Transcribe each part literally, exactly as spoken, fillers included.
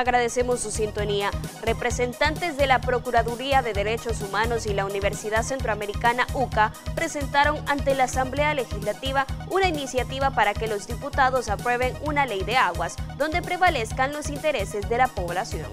Agradecemos su sintonía. Representantes de la Procuraduría de Derechos Humanos y la Universidad Centroamericana U C A presentaron ante la Asamblea Legislativa una iniciativa para que los diputados aprueben una ley de aguas, donde prevalezcan los intereses de la población.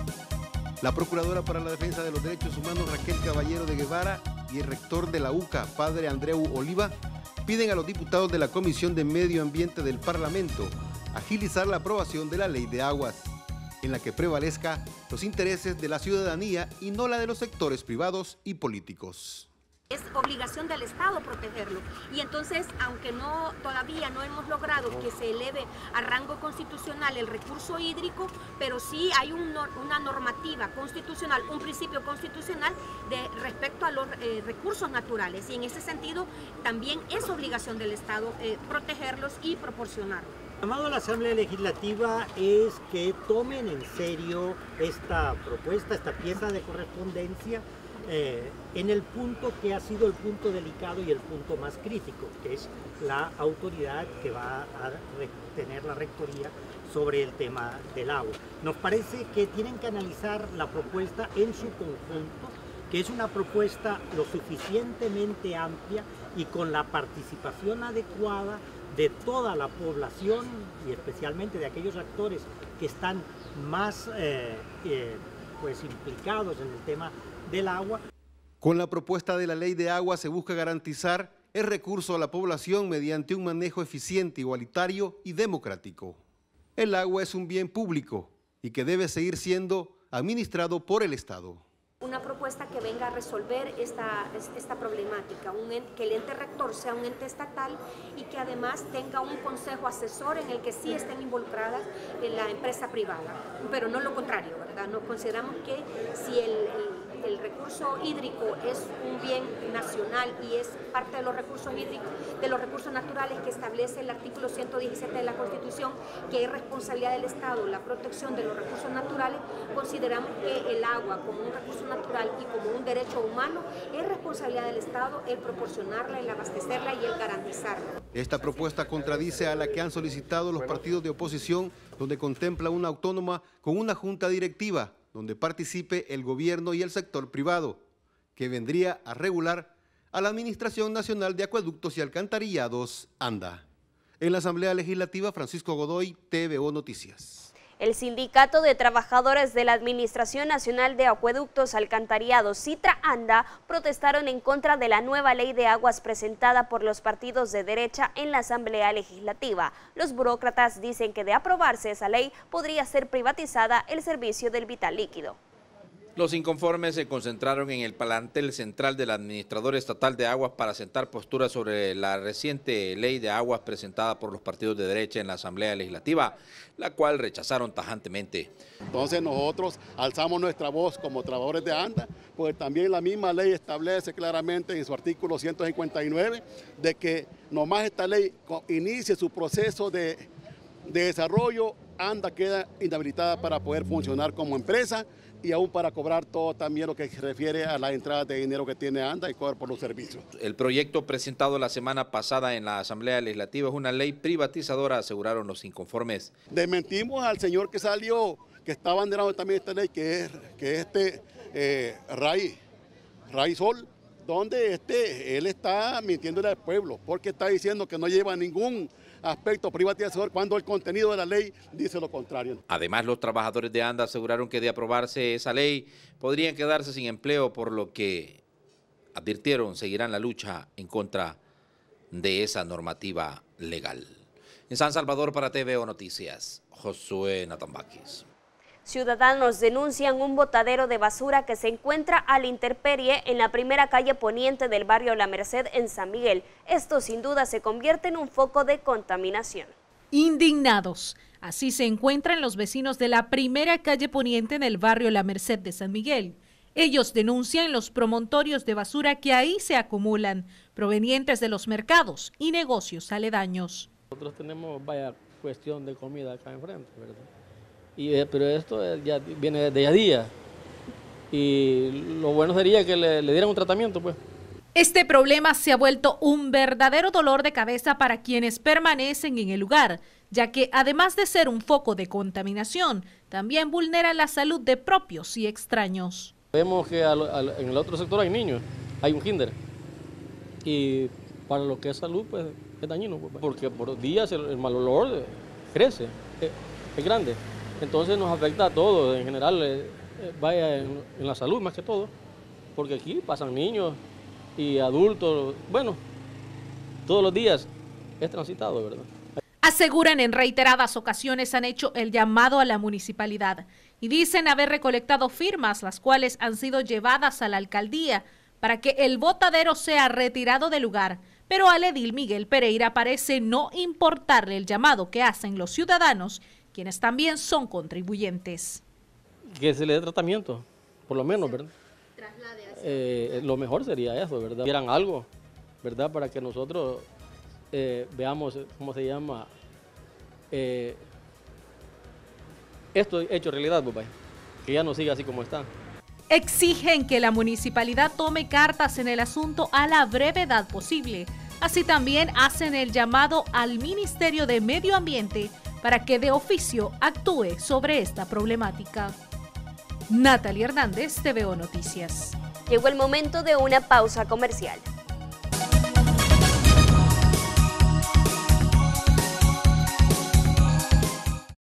La Procuradora para la Defensa de los Derechos Humanos, Raquel Caballero de Guevara, y el rector de la U C A, padre Andreu Oliva, piden a los diputados de la Comisión de Medio Ambiente del Parlamento agilizar la aprobación de la ley de aguas, en la que prevalezca los intereses de la ciudadanía y no la de los sectores privados y políticos. Es obligación del Estado protegerlo, y entonces, aunque no todavía no hemos logrado que se eleve a rango constitucional el recurso hídrico, pero sí hay un, una normativa constitucional, un principio constitucional de respecto a los eh, recursos naturales, y en ese sentido también es obligación del Estado eh, protegerlos y proporcionarlos. El llamado a la Asamblea Legislativa es que tomen en serio esta propuesta, esta pieza de correspondencia, eh, en el punto que ha sido el punto delicado y el punto más crítico, que es la autoridad que va a tener la rectoría sobre el tema del agua. Nos parece que tienen que analizar la propuesta en su conjunto, que es una propuesta lo suficientemente amplia y con la participación adecuada de toda la población y especialmente de aquellos actores que están más eh, eh, pues implicados en el tema del agua. Con la propuesta de la ley de agua se busca garantizar el recurso a la población mediante un manejo eficiente, igualitario y democrático. El agua es un bien público y que debe seguir siendo administrado por el Estado. Una propuesta que venga a resolver esta, esta problemática, un ente, que el ente rector sea un ente estatal y que además tenga un consejo asesor en el que sí estén involucradas en la empresa privada, pero no lo contrario, ¿verdad? No consideramos que si el, el, el recurso hídrico es un bien nacional y es parte de los recursos hídricos, de los recursos naturales que establece el artículo ciento diecisiete de la Constitución, que es responsabilidad del Estado la protección de los recursos naturales, consideramos que el agua como un recurso natural y como un derecho humano es responsabilidad del Estado el proporcionarla, el abastecerla y el garantizarla. Esta propuesta contradice a la que han solicitado los partidos de oposición, donde contempla una autónoma con una junta directiva, donde participe el gobierno y el sector privado, que vendría a regular a la Administración Nacional de Acueductos y Alcantarillados, ANDA. En la Asamblea Legislativa, Francisco Godoy, T V O Noticias. El Sindicato de Trabajadores de la Administración Nacional de Acueductos Alcantarillados, CITRA-ANDA, protestaron en contra de la nueva ley de aguas presentada por los partidos de derecha en la Asamblea Legislativa. Los burócratas dicen que de aprobarse esa ley podría ser privatizada el servicio del vital líquido. Los inconformes se concentraron en el plantel central del administrador estatal de aguas para sentar posturas sobre la reciente ley de aguas presentada por los partidos de derecha en la Asamblea Legislativa, la cual rechazaron tajantemente. Entonces nosotros alzamos nuestra voz como trabajadores de ANDA, porque también la misma ley establece claramente en su artículo ciento cincuenta y nueve de que nomás esta ley inicie su proceso de, de desarrollo, ANDA queda inhabilitada para poder funcionar como empresa y aún para cobrar todo también lo que se refiere a la entrada de dinero que tiene ANDA y cobrar por los servicios. El proyecto presentado la semana pasada en la Asamblea Legislativa es una ley privatizadora, aseguraron los inconformes. Desmentimos al señor que salió, que está abanderado también esta ley, que es, que es este eh, Ray, Ray Sol, donde este, él está mintiéndole al pueblo, porque está diciendo que no lleva ningún aspecto privatizador cuando el contenido de la ley dice lo contrario. Además, los trabajadores de ANDA aseguraron que de aprobarse esa ley podrían quedarse sin empleo, por lo que advirtieron seguirán la lucha en contra de esa normativa legal. En San Salvador, para T V O Noticias, Josué Natambaquis. Ciudadanos denuncian un botadero de basura que se encuentra a la intemperie en la primera calle poniente del barrio La Merced en San Miguel. Esto sin duda se convierte en un foco de contaminación. Indignados. Así se encuentran los vecinos de la primera calle poniente en el barrio La Merced de San Miguel. Ellos denuncian los promontorios de basura que ahí se acumulan, provenientes de los mercados y negocios aledaños. Nosotros tenemos, vaya, cuestión de comida acá enfrente, ¿verdad? Y, eh, pero esto eh, ya viene de día a día y lo bueno sería que le, le dieran un tratamiento, pues. Este problema se ha vuelto un verdadero dolor de cabeza para quienes permanecen en el lugar, ya que además de ser un foco de contaminación, también vulnera la salud de propios y extraños. Vemos que al, al, en el otro sector hay niños, hay un kinder, y para lo que es salud, pues es dañino, porque por días el, el mal olor crece, es, es grande. Entonces nos afecta a todos, en general, eh, vaya en, en la salud más que todo, porque aquí pasan niños y adultos, bueno, todos los días es transitado, ¿verdad? Aseguran en reiteradas ocasiones han hecho el llamado a la municipalidad y dicen haber recolectado firmas, las cuales han sido llevadas a la alcaldía para que el botadero sea retirado del lugar, pero al edil Miguel Pereira parece no importarle el llamado que hacen los ciudadanos, quienes también son contribuyentes. Que se le dé tratamiento, por lo menos, ¿verdad? Eh, lo mejor sería eso, ¿verdad? Quieran algo, ¿verdad? Para que nosotros eh, veamos, ¿cómo se llama? Eh, esto hecho realidad, papá, que ya no siga así como está. Exigen que la municipalidad tome cartas en el asunto a la brevedad posible. Así también hacen el llamado al Ministerio de Medio Ambiente para que de oficio actúe sobre esta problemática. Natalie Hernández, T V O Noticias. Llegó el momento de una pausa comercial.